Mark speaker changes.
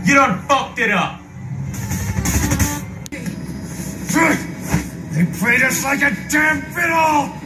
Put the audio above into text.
Speaker 1: You done fucked it up.
Speaker 2: They played us like a damn fiddle!